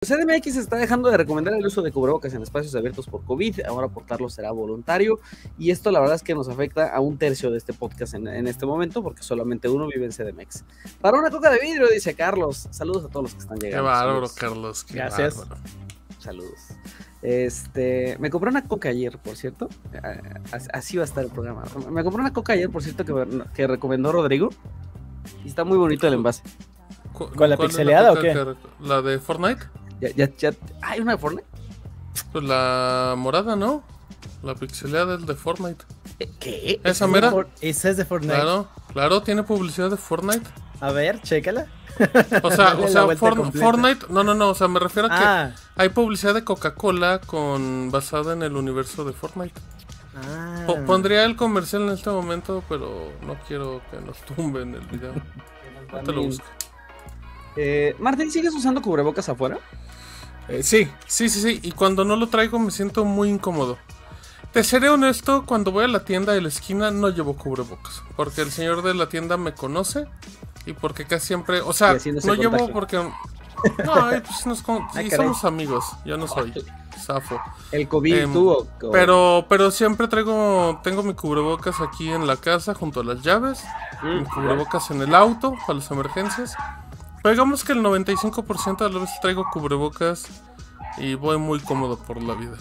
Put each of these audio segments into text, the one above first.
CDMX está dejando de recomendar el uso de cubrebocas en espacios abiertos por COVID, ahora portarlo será voluntario, y esto la verdad es que nos afecta a un tercio de este podcast en este momento, porque solamente uno vive en CDMX. Para una coca de vidrio, dice Carlos. Saludos a todos los que están llegando. Qué bárbaro, saludos. Carlos. Qué Gracias. bárbaro. Saludos. Me compré una coca ayer, por cierto. Así va a estar el programa. Me compré una coca ayer, por cierto, que recomendó Rodrigo. Y está muy bonito el envase. ¿Con la pixeleada o qué? ¿La de Fortnite? Ya. ¿Hay una de Fortnite? Pues la morada, ¿no? La pixeleada es de Fortnite. ¿Qué? ¿Esa mera? Esa es de Fortnite. Claro, tiene publicidad de Fortnite. A ver, chécala. O sea, Dale la vuelta Fortnite, no, o sea, me refiero a que Ah, hay publicidad de Coca-Cola basada en el universo de Fortnite. Pondría el comercial en este momento, pero no quiero que nos tumben el video. No te lo busco. Martín, ¿sigues usando cubrebocas afuera? Sí. Y cuando no lo traigo me siento muy incómodo. Te seré honesto, cuando voy a la tienda de la esquina no llevo cubrebocas. Porque el señor de la tienda me conoce. Y porque casi siempre, o sea, no llevo porque... No, pues sí, somos amigos. Yo no soy zafo. ¿El COVID tú o...? Pero siempre tengo mi cubrebocas aquí en la casa junto a las llaves. Mi cubrebocas en el auto para las emergencias. Pero digamos que el 95% de las veces traigo cubrebocas y voy muy cómodo por la vida.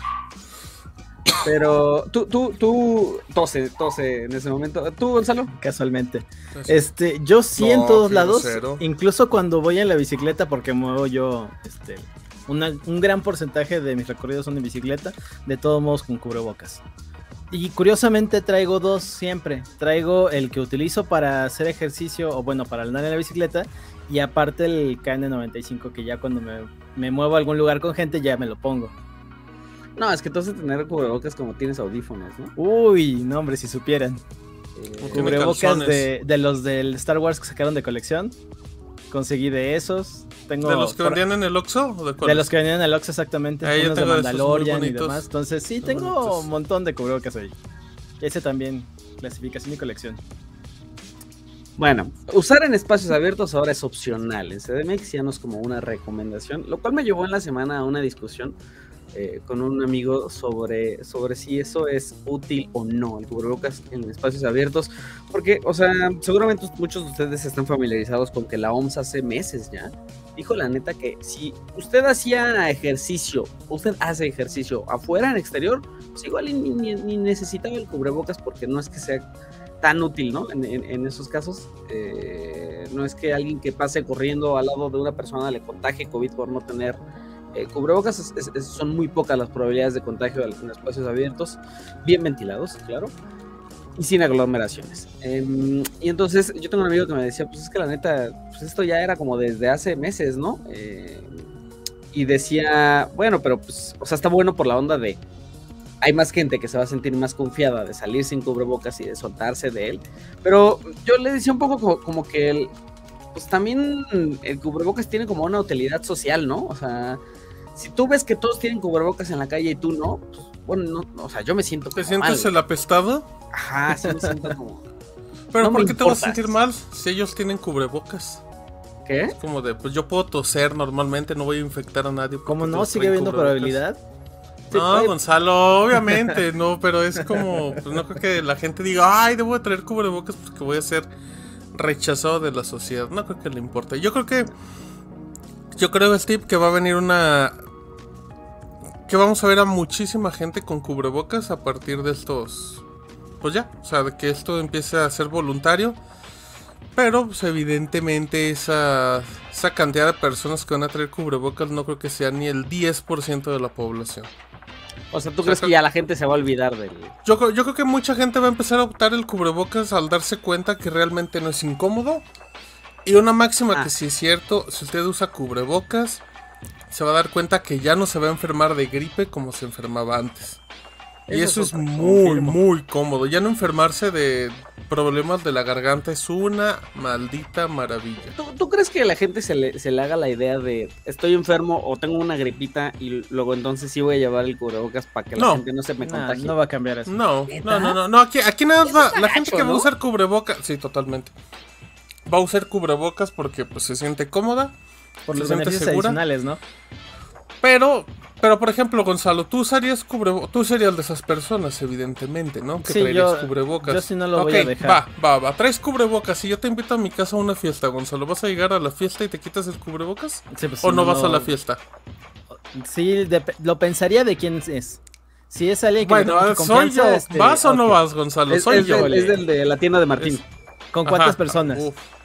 Pero tú tose en ese momento. ¿Tú, Gonzalo? casualmente. Yo sí en todos lados, cero. incluso cuando voy en la bicicleta, porque muevo yo, un gran porcentaje de mis recorridos son en bicicleta, de todos modos con cubrebocas. Y curiosamente traigo dos siempre. Traigo el que utilizo para hacer ejercicio, o bueno, para andar en la bicicleta, y aparte el KN95, que ya cuando me muevo a algún lugar con gente ya me lo pongo. No, es que tú has de tener cubrebocas como tienes audífonos, ¿no? Uy, no hombre, si supieran. Cubrebocas calzones. de los del Star Wars que sacaron de colección. Conseguí de esos. Tengo ¿De los que vendían en el Oxxo? ¿O de cuáles? de los que vendían en el Oxxo, exactamente. Yo Unos de tengo esos muy Mandalorian y bonitos. demás. Entonces sí, Muy tengo bonitos. un montón de cubrebocas ahí. Ese también, clasificación y colección. Bueno, usar en espacios abiertos ahora es opcional. En CDMX ya no es como una recomendación, lo cual me llevó en la semana a una discusión con un amigo sobre si eso es útil o no, el cubrebocas en espacios abiertos, porque, o sea, seguramente muchos de ustedes están familiarizados con que la OMS hace meses ya dijo la neta que si usted hace ejercicio afuera en exterior, pues igual ni necesitaba el cubrebocas, porque no es que sea tan útil, ¿no? En esos casos, no es que alguien que pase corriendo al lado de una persona le contagie COVID por no tener cubrebocas. Son muy pocas las probabilidades de contagio en espacios abiertos, bien ventilados, claro, y sin aglomeraciones. Y entonces yo tengo un amigo que me decía, pues es que la neta, pues esto ya era como desde hace meses, ¿no? Y decía, bueno, pero pues, o sea, está bueno por la onda de hay más gente que se va a sentir más confiada de salir sin cubrebocas y de soltarse de él. Pero yo le decía un poco como que pues también el cubrebocas tiene como una utilidad social, ¿no? O sea, si tú ves que todos tienen cubrebocas en la calle y tú no, pues bueno, no, o sea, yo me siento como ¿Te sientes mal, el apestado? Ajá, sí me siento como... ¿Pero No por me qué te vas a importa. sentir mal si ellos tienen cubrebocas? ¿Qué? Es como de, pues yo puedo toser normalmente, no voy a infectar a nadie. ¿Cómo no? todos ¿Sigue traen habiendo cubrebocas. probabilidad? No, Sí, Gonzalo, obviamente, no, pero es como, pues no creo que la gente diga, ay, debo de traer cubrebocas porque voy a ser rechazado de la sociedad. No creo que le importe. Yo creo, Steve, que va a venir que vamos a ver a muchísima gente con cubrebocas a partir de estos, pues ya, o sea, de que esto empiece a ser voluntario. Pero pues evidentemente esa cantidad de personas que van a traer cubrebocas no creo que sea ni el 10% de la población. O sea, ¿tú crees que ya la gente se va a olvidar del...? Yo creo que mucha gente va a empezar a optar el cubrebocas al darse cuenta que realmente no es incómodo. Y una máxima que sí es cierto, si usted usa cubrebocas, se va a dar cuenta que ya no se va a enfermar de gripe como se enfermaba antes. Y eso es muy cómodo. Ya no enfermarse de problemas de la garganta es una maldita maravilla. ¿Tú crees que a la gente se le haga la idea de estoy enfermo o tengo una gripita y luego entonces sí voy a llevar el cubrebocas para que la gente no se me contagie? No va a cambiar eso. No. Aquí nada más la gente que va a usar cubrebocas, sí, totalmente. Va a usar cubrebocas porque pues se siente cómoda, Por se los siente beneficios segura. adicionales, ¿no? Pero, por ejemplo, Gonzalo, tú serías de esas personas, evidentemente, ¿no? Que Sí, traerías cubrebocas. yo sí no lo voy a dejar. Va, traes cubrebocas y yo te invito a mi casa a una fiesta, Gonzalo. ¿Vas a llegar a la fiesta y te quitas el cubrebocas? Sí, pues, ¿O si no vas a la fiesta? Sí, lo pensaría de quién es. Si es alguien que Bueno, soy yo. ¿Vas o no vas, Gonzalo? Soy yo. Es del de la tienda de Martín. ¿Con cuántas personas?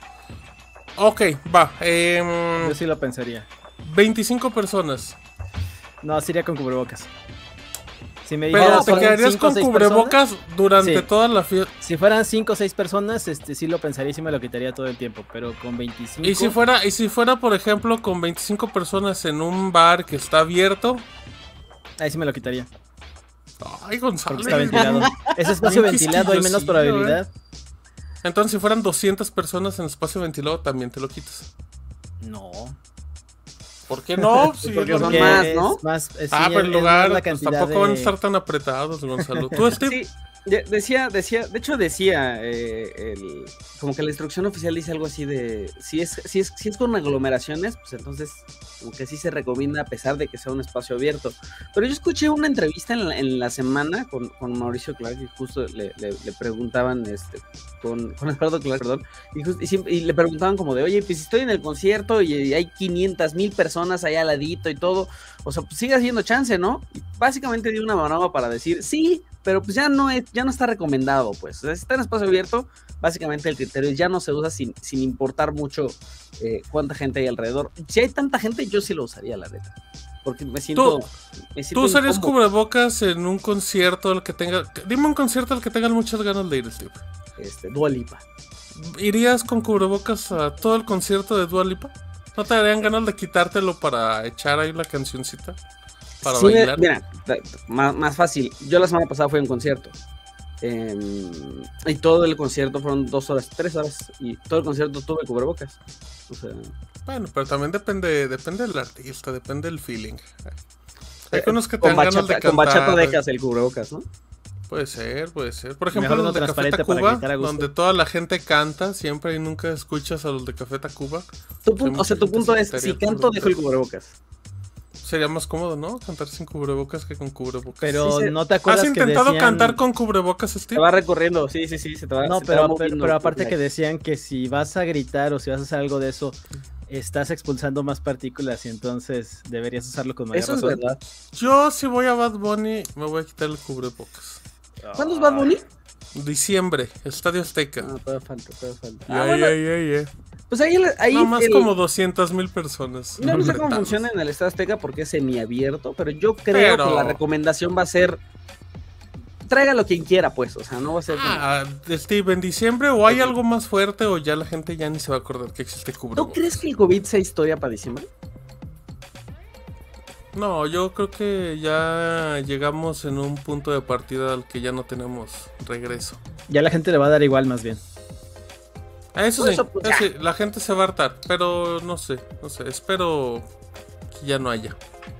Ok, va. Yo sí lo pensaría. 25 personas. No, sería con cubrebocas. Si me Pero dijeras, te quedarías con cubrebocas durante toda la fiesta. Si fueran 5 o 6 personas, sí lo pensaría y sí me lo quitaría todo el tiempo. Pero con 25. Y si fuera, por ejemplo, con 25 personas en un bar que está abierto. Ahí sí me lo quitaría. Ay, Gonzalo. Porque está ventilado. Ese espacio ventilado hay menos probabilidad. Entonces, si fueran 200 personas en espacio ventilado, también te lo quitas. No. ¿Por qué no? Sí, porque son más, ¿no? Pero el lugar, pues, tampoco van a estar tan apretados, Gonzalo. ¿Tú, Steve? Sí, decía, de hecho decía, como que la instrucción oficial dice algo así de, si es con aglomeraciones, pues entonces como que sí se recomienda a pesar de que sea un espacio abierto. Pero yo escuché una entrevista en la semana con Mauricio Clark y justo le preguntaban, con Eduardo Clark, perdón, y le preguntaban como de, oye, pues si estoy en el concierto y hay 500,000 personas allá al ladito y todo, o sea, pues sigue haciendo chance, ¿no? Y básicamente dio una manobra para decir, sí, pero pues ya no está recomendado, pues. O sea, si está en espacio abierto, básicamente el criterio ya no se usa sin importar mucho cuánta gente hay alrededor. Si hay tanta gente, yo sí lo usaría, la neta. Porque me siento ¿Tú usarías cubrebocas en un concierto al que tenga... Dime un concierto al que tengan muchas ganas de ir, Steve. Dua Lipa. ¿Irías con cubrebocas a todo el concierto de Dua Lipa? ¿No te darían ganas de quitártelo para echar ahí la cancioncita? Para bailar. Mira, más fácil. Yo la semana pasada fui a un concierto. Y todo el concierto fueron 2 horas, 3 horas. Y todo el concierto tuve cubrebocas. O sea. Bueno, pero también depende del artista, depende del feeling. Hay unos que te dan ganas de cantar. Con bachata dejas el cubrebocas, ¿no? Puede ser. Por ejemplo, los de Café Tacuba, donde toda la gente canta siempre y nunca escuchas a los de Café Tacuba. Tu punto es, si canto, dejo el cubrebocas. Sería más cómodo, ¿no? Cantar sin cubrebocas que con cubrebocas. Pero no te acuerdas que decían... ¿Has intentado cantar con cubrebocas, Steve? Se va recorriendo, sí, se te va. No, pero aparte que decían que si vas a gritar o si vas a hacer algo de eso, estás expulsando más partículas y entonces deberías usarlo con mayor razón. Eso es verdad. Yo, si voy a Bad Bunny, me voy a quitar el cubrebocas. ¿Cuándo es Bad Bunny? Diciembre, Estadio Azteca. Todavía falta. Pues ahí no más como 200,000 personas. No sé cómo funciona en el Estadio Azteca porque es semiabierto, pero yo creo que la recomendación va a ser tráigalo quien quiera, pues, o sea, no va a ser Steve, en diciembre o hay algo más fuerte o ya la gente ya ni se va a acordar que existe cubrebocas. ¿Tú crees que el COVID sea historia para diciembre? No, yo creo que ya llegamos en un punto de partida al que ya no tenemos regreso. Ya la gente le va a dar igual, más bien. Eso sí, la gente se va a hartar, pero no sé, espero que ya no haya.